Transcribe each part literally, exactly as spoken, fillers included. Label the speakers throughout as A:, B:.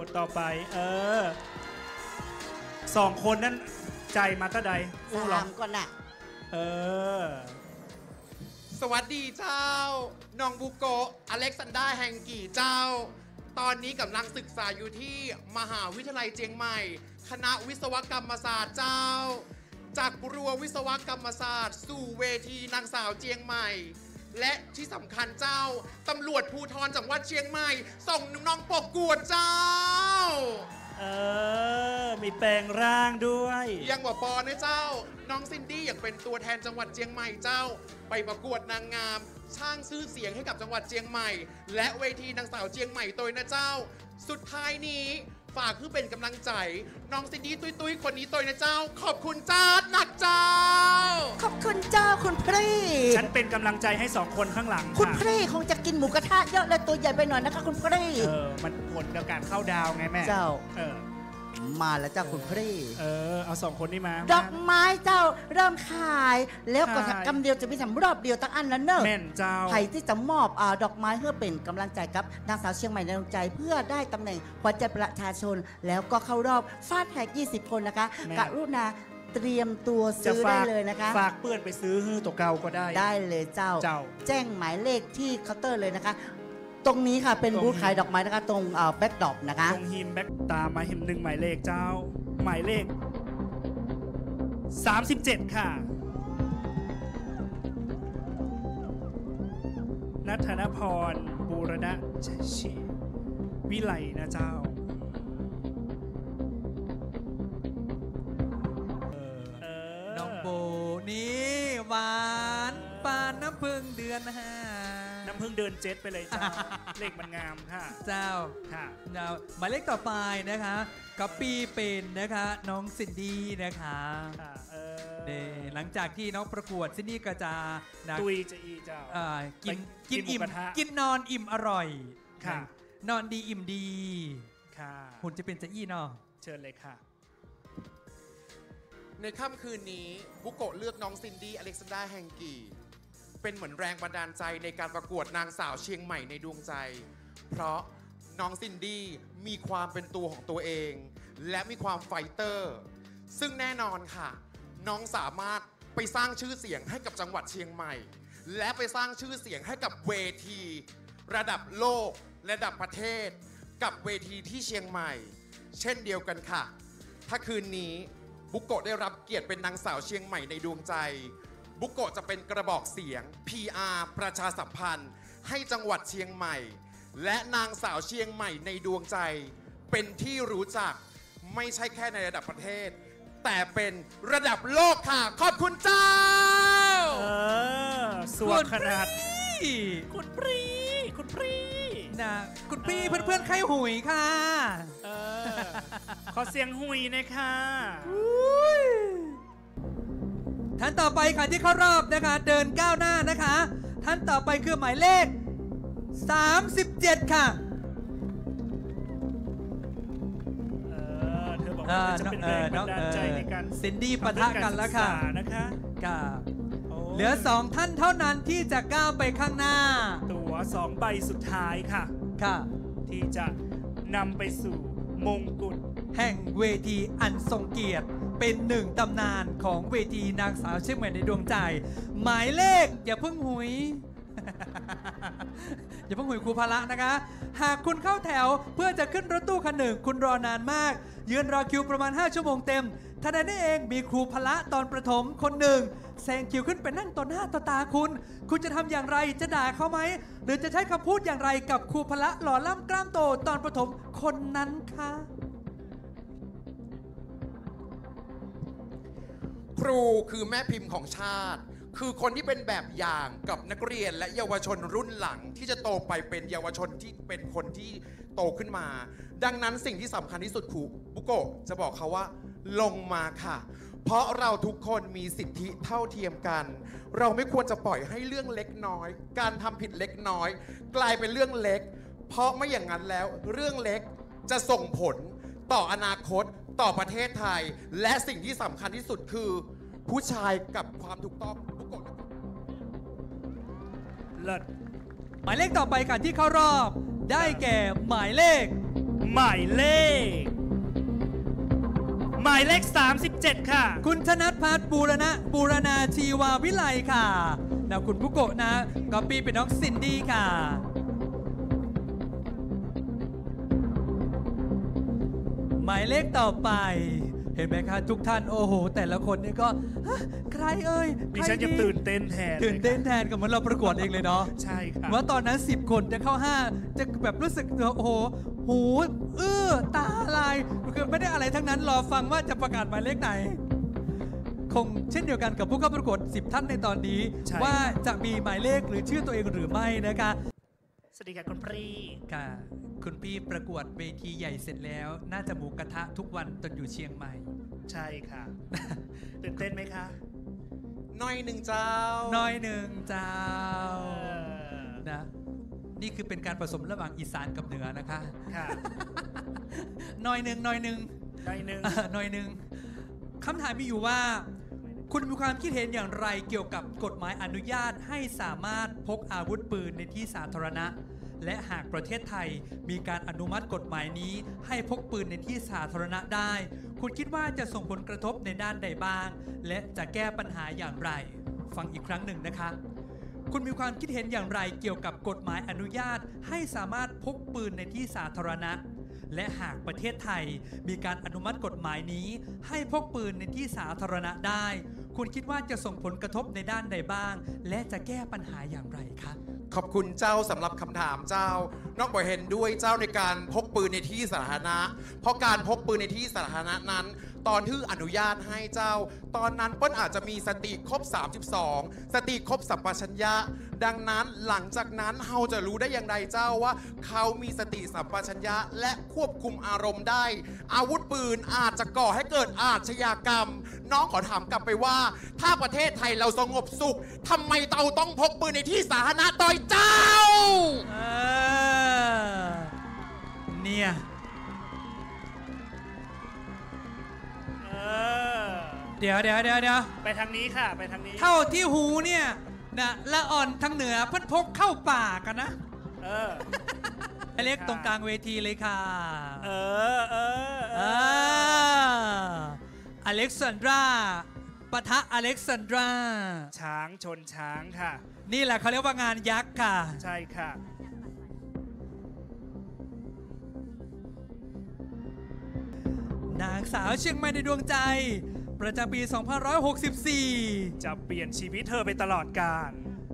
A: คนต่อไปเออสองคนนั้นใจมาตะใดอู้หรอ
B: สามก่อนน่ะ
A: เออ
C: สวัสดีเจ้าน้องบุโกะอเล็กซานดราแฮงกี่เจ้าตอนนี้กำลังศึกษาอยู่ที่มหาวิทยาลัยเจียงใหม่คณะวิศวกรรมศาสตร์เจ้าจากรั้ววิศวกรรมศาสตร์สู่เวทีนางสาวเจียงใหม่และที่สำคัญเจ้าตำรวจภูธรจังหวัดเชียงใหม่ส่งน้องๆประกวดเจ้า
A: เออมีแปลงร่างด้วย
C: ยังบอกปอนะเจ้าน้องซินดี้อยากเป็นตัวแทนจังหวัดเชียงใหม่เจ้าไปประกวดนางงามสร้างชื่อเสียงให้กับจังหวัดเชียงใหม่และเวทีนางสาวเชียงใหม่ตัวนะเจ้าสุดท้ายนี้ฝากคือเป็นกำลังใจน้องซินดี้ตุ้ยตุ้ยคนนี้ตัวนะเจ้าขอบคุณเจ้าหนักเจ้า
B: ขอบคุณเจ้าคุณพี่
A: ฉันเป็นกำลังใจให้สองคนข้างหลัง
B: คุณพี่คงจะกินหมูกระทะเยอะและตัวใหญ่ไปหน่อยนะคะคุณพี่
A: เออมันผลกับการเข้าดาวไงแม่
B: เจ้า
A: เออ
B: มาแล้วเจ้าคุณพี่
A: เออเอาสองคนนี้มา
B: ดอกไม้เจ้าเริ่มขายแล้วก็กำเดียวจะมีสำรอบเดียวตั้งอันแล้วเนอะ
A: แม่นเจ้า
B: ใครที่จะมอบอ่าดอกไม้เพื่อเป็นกำลังใจกับนางสาวเชียงใหม่ในดวงใจเพื่อได้ตำแหน่งขวัญใจประชาชนแล้วก็เข้ารอบฟาดแท็กยี่สิบคนนะคะกรุณาเตรียมตัวซื้อได้เลยนะคะ
A: ฝากเพื่อนไปซื้อฮือตัวเก่าก็ได้
B: ได้เลยเจ้า
A: เจ้า
B: แจ้งหมายเลขที่เคาน์เตอร์เลยนะคะตรงนี้ค่ะเป็นบูธขายดอกไม้นะคะตรงแบ็คดรอปนะคะ
A: ตรงฮิมแบ็คตามมาหิมหนึ่งหมายเลขเจ้าหมายเลขสามสิบเจ็ดค่ะณัฐนพรบูรณะชิวิไลนะเจ้า
D: น้องโบนี่หวานปานน้ำพึ่งเดือนห้า
A: น้ำพึ่งเดือนเจ็ดไปเลยเจ้าเลขมันงามค่ะ
D: เจ้า
A: ค่ะ
D: เจ้าหมายเลขต่อไปนะคะกัปปี้เป็นนะคะน้องซินดี้นะคะเนี่ยหลังจากที่น้องประกวดซินดี้ก็จะ
A: ตุยจะอีเจ้า
D: กินกินอิ่มกินนอนอิ่มอร่อย
A: ค่ะ
D: นอนดีอิ่มดี
A: ค่ะ
D: หุ่นจะเป็นจะอี้เนาะ
A: เชิญเลยค่ะ
C: ในค่ำคืนนี้บุโกะเลือกน้องซินดี้อเล็กซานดราแฮงกี้เป็นเหมือนแรงบันดาลใจในการประกวดนางสาวเชียงใหม่ในดวงใจเพราะน้องซินดี้มีความเป็นตัวของตัวเองและมีความไฟเตอร์ซึ่งแน่นอนค่ะน้องสามารถไปสร้างชื่อเสียงให้กับจังหวัดเชียงใหม่และไปสร้างชื่อเสียงให้กับเวทีระดับโลกระดับประเทศกับเวทีที่เชียงใหม่เช่นเดียวกันค่ะถ้าคืนนี้บุโกะได้รับเกียรติเป็นนางสาวเชียงใหม่ในดวงใจบุโกะจะเป็นกระบอกเสียง พี อาร์ ประชาสัมพันธ์ให้จังหวัดเชียงใหม่และนางสาวเชียงใหม่ในดวงใจเป็นที่รู้จักไม่ใช่แค่ในระดับประเทศแต่เป็นระดับโลกค่ะขอบคุณเจ้า
A: เออสวดขนาดคุณปรีคุณปรี
D: นะคุณปรีเพื่อนๆใครหุยค่ะ
A: เออขอเสียงหุยนะคะ
D: ท่านต่อไปค่ะที่เข้ารอบนะคะเดินก้าวหน้านะคะท่านต่อไปคือหมายเลขสามสิบเจ็ดค่ะ
A: เออเธอบอกว่าจะเป็นแรงบันดาลใจในการ
D: ซินดี้ปะทะกันแล้วค่ะ
A: นะคะ
D: ค่ะเหลือสองท่านเท่านั้นที่จะก้าวไปข้างหน้า
A: ตั๋วสองใบสุดท้ายค่ะ
D: ค่ะ
A: ที่จะนำไปสู่มงกุฎ
D: แห่งเวทีอันทรงเกียรติเป็นหนึ่งตำนานของเวทีนางสาวเชียงใหม่ในดวงใจหมายเลขอย่าเพิ่งหุย อย่าเพิ่งหุยครูพละนะคะหากคุณเข้าแถวเพื่อจะขึ้นรถตู้คันหนึ่งคุณรอนานมากยืนรอคิวประมาณห้าชั่วโมงเต็มทันใดนั้นเองมีครูพละตอนประถมคนหนึ่งแซงคิวขึ้นไปนั่งต่อหน้าต่อตาคุณคุณจะทำอย่างไรจะด่าเขาไหมหรือจะใช้คำพูดอย่างไรกับครูพละหล่อล่ำกล้ามโตตอนประถมคนนั้นคะ
C: ครูคือแม่พิมพ์ของชาติคือคนที่เป็นแบบอย่างกับนักเรียนและเยาวชนรุ่นหลังที่จะโตไปเป็นเยาวชนที่เป็นคนที่โตขึ้นมาดังนั้นสิ่งที่สำคัญที่สุดครูบุโกะจะบอกเขาว่าลงมาค่ะเพราะเราทุกคนมีสิทธิเท่าเทียมกันเราไม่ควรจะปล่อยให้เรื่องเล็กน้อยการทำผิดเล็กน้อยกลายเป็นเรื่องเล็กเพราะไม่อย่างนั้นแล้วเรื่องเล็กจะส่งผลต่ออนาคตต่อประเทศไทยและสิ่งที่สำคัญที่สุดคือผู้ชายกับความถูกต้องบุโกะ
A: เลิศ
D: หมายเลขต่อไปค่ะที่เข้ารอบได้แก่หมายเลข
A: หมายเลขหมายเลขสามสิบเจ็ดค่ะ
D: คุณธนัทพัฒน์บูรณะบูรณาชีวาวิไลค่ะแล้วคุณบุโกะนะก็ปีเป็นน้องซินดี้ค่ะหมายเลขต่อไปเห็นไหมคะทุกท่านโอ้โหแต่ละคนนี่ก็ใครเอ่ย
A: ดิฉันจะตื่นเต้นแทน
D: ตื่นเต้นแทนกับเหมือนเราประกวดเองเลยเนาะ
A: ใช่ครับ
D: ว่าตอนนั้นสิบคนจะเข้าห้าจะแบบรู้สึกโอ้โหหูอื้อตาลายคือไม่ได้อะไรทั้งนั้นรอฟังว่าจะประกาศหมายเลขไหนคงเช่นเดียวกันกับผู้เข้าประกวดสิบท่านในตอนนี้ว่าจะมีหมายเลขหรือชื่อตัวเองหรือไม่นะคะ
A: สวัสดีค่ะคุณปรี
D: ค่ะคุณพี่ประกวดเวทีใหญ่เสร็จแล้วน่าจะหมูกระทะทุกวันจนอยู่เชียงใหม่
A: ใช่ค่ะตื่นเต้นไหมคะ
C: น้อยหนึ่งเจ้า
D: น้อยหนึ่งเจ้านะนี่คือเป็นการผสมระหว่างอีสานกับเหนือนะคะค่ะน้อยหนึ่งน้อยหนึ่ง
A: น้อยหนึ่ง
D: น้อยหนึ่งคำถามมีอยู่ว่าคุณมีความคิดเห็นอย่างไรเกี่ยวกับกฎหมายอนุญาตให้สามารถพกอาวุธปืนในที่สาธารณะและหากประเทศไทยมีการอนุมัติกฎหมายนี้ให้พกปืนในที่สาธารณะได้คุณคิดว่าจะส่งผลกระทบในด้านใดบ้างและจะแก้ปัญหาอย่างไรฟังอีกครั้งหนึ่งนะคะคุณมีความคิดเห็นอย่างไรเกี่ยวกับกฎหมายอนุญาตให้สามารถพกปืนในที่สาธารณะและหากประเทศไทยมีการอนุมัติกฎหมายนี้ให้พกปืนในที่สาธารณะได้คุณคิดว่าจะส่งผลกระทบในด้านใดบ้างและจะแก้ปัญหาอย่างไรคะ
C: ขอบคุณเจ้าสำหรับคำถามเจ้านอกจากเห็นด้วยเจ้าในการพกปืนในที่สาธารณะเพราะการพกปืนในที่สาธารณะนั้นตอนที่อนุญาตให้เจ้าตอนนั้นเปิ้ลอาจจะมีสติครบสามสิบสองสติครบสัมปชัญญะดังนั้นหลังจากนั้นเราจะรู้ได้อย่างไรเจ้าว่าเขามีสติสัมปชัญญะและควบคุมอารมณ์ได้อาวุธปืนอาจจะก่อให้เกิดอาชญากรรมน้องขอถามกลับไปว่าถ้าประเทศไทยเราสงบสุขทำไมเราต้องพกปืนในที่สาธารณะต่อยเจ้า
D: เนี่ยเดี๋ยวเดี๋ยวเดี๋ยวเดี๋ยว
A: ไปทางนี้ค่ะไปทางนี้
D: เท่าที่หูเนี่ยนะละอ่อนทางเหนือพัดพกเข้าป่ากันนะ
A: เออ
D: อเล็กตรงกลางเวทีเลยค่ะ
A: เออเออเอ
D: ออเล็กซานดราปะทะอเล็กซานดรา
A: ช้างชนช้างค่ะ
D: นี่แหละเขาเรียกว่างานยักษ์ค่ะ
A: ใช่ค่ะ
D: นางสาวเชียงใหม่ในดวงใจประจำปี สองพันห้าร้อยหกสิบสี่
A: จะเปลี่ยนชีวิตเธอไปตลอดกาล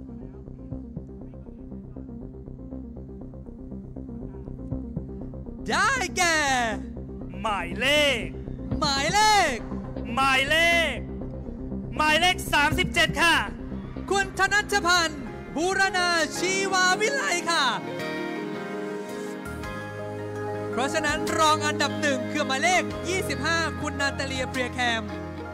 D: ได้แก่
A: หมายเลข
D: หมายเลข
A: หมายเลขหมายเลขสามสิบเจ็ดค่ะ
D: คุณธนัชพันธ์บูรณาชีวาวิไลค่ะเพราะฉะนั้นรองอันดับหนึ่งคือหมายเลขยี่สิบห้าคุณนาตาเลียเปรียแคม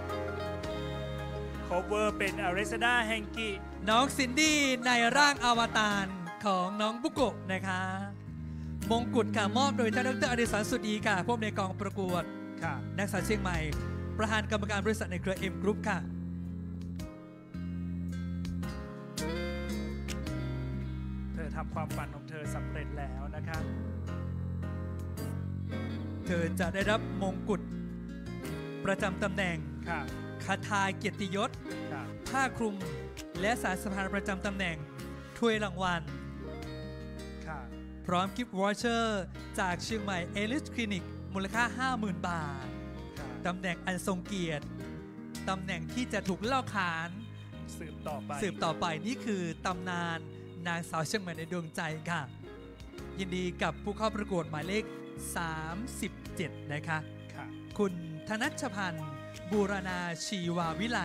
A: โคเวอร์เป็นอริซาดาแฮงกิ
D: น้องซินดี้ในร่างอวตารของน้องบุโกะนะคะมงกุฎค่ะมอบโดยท่านดรอดิศรสุดีค่ะผู้อำนวยการกองประกวด
A: ค่ะ
D: นักศึกษาเชียงใหม่ประธานกรรมการบริษัทในเครือ M Group ค่ะ
A: เธอทำความฝันของเธอสำเร็จแล้วนะคะ
D: เธอจะได้รับมงกุฎประจำตำแหน่ง
A: ค่ะ
D: คาถาเกียรติยศผ้าคลุมและสายสะพานประจำตำแหน่งถ้วยรางวัลพร้อมกิฟต์วอเชอร์จากเชียงใหม่เอลิสคลินิกมูลค่า ห้าหมื่น บาทตำแหน่งอันทรงเกียรติตำแหน่งที่จะถูกเล่าขาน
A: สืบต่อไป
D: สืบต่อไปนี่คือตำนานนางสาวเชียงใหม่ในดวงใจค่ะยินดีกับผู้เข้าประกวดหมายเลขสามสิบเจ็ดนะคะคุณธนัชพันธ์บูรณาชีวาวิไล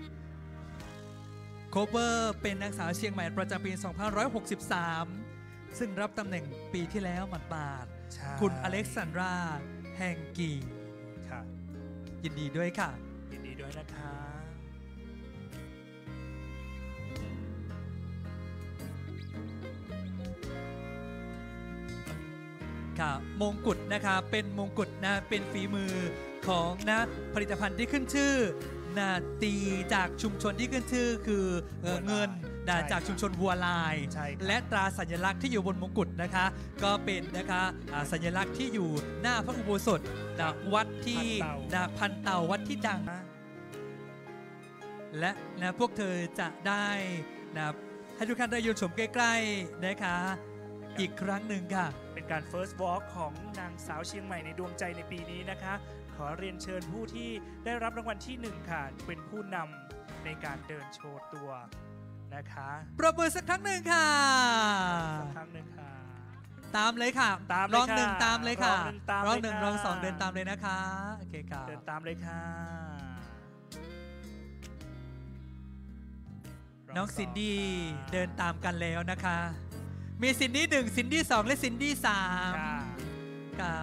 D: โคเวอร์เป็นนางสาวเชียงใหม่ประจำปี สองพันห้าร้อยหกสิบสาม ซึ่งรับตำแหน่งปีที่แล้วหมาดๆคุณอเล็กซานดราแฮงกียินดีด้วยค่ะ
A: ยินดีด้วยนะคะ
D: ค่ะมงกุฎนะคะเป็นมงกุฎนะเป็นฝีมือของนะผลิตภัณฑ์ที่ขึ้นชื่อนะตีจากชุมชนที่ขึ้นชื่อคือเงินนะ
A: ใช่
D: จากชุมชนวัวลาย
A: ใช่ครับ
D: และตราสัญลักษณ์ที่อยู่บนมงกุฎนะคะ ก็เป็นนะคะอ่าสัญลักษณ์ที่อยู่หน้าพระอุโบสถนะวัดที่นะพันเต่าวัดที่ดัง และนะพวกเธอจะได้นะให้ทุกท่านได้ยืนชมใกล้ๆนะคะอีกครั้งหนึ่งค่ะ
A: เป็นการ first walk ของนางสาวเชียงใหม่ในดวงใจในปีนี้นะคะ ขอเรียนเชิญผู้ที่ได้รับรางวัลที่หนึ่งค่ะ เป็นผู้นำในการเดินโชว์ตัวนะคะ
D: ปรบมือสักครั้งหนึ่งค่ะ
A: สักครั้งหนึ่งค่ะ
D: ตามเลยค่ะ
A: ตามเลย
D: รองหนึ่ง
A: ค่ะ
D: ตามเลยค่ะ
A: รองหนึ่งตาม
D: รองหนึ่ง
A: เลยค่ะ
D: รองสองเดินตามเลยนะคะโอเคค่ะ
A: เดินตามเลยค่ะ
D: น้องซินดี้เดินตามกันแล้วนะคะ มีซินดี้หนึ่งซินดี้สองและซินดี้สาม
A: ค่ะ
D: ค่ะ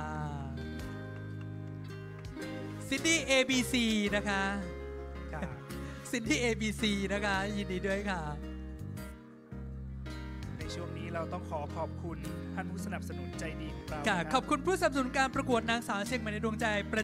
D: ซินดี้ เอ บี ซี นะคะ
A: ค่ะ
D: ซินดี้ เอ บี ซี นะคะ ยินดีด้วยค่ะ
A: ในช่วงนี้เราต้องขอขอบคุณท่านผู้สนับสนุนใจดีของเรา
D: ค่ะ
A: นะ
D: ขอบคุณผู้สนับสนุนการประกวดนางสาวเชียงใหม่ในดวงใจ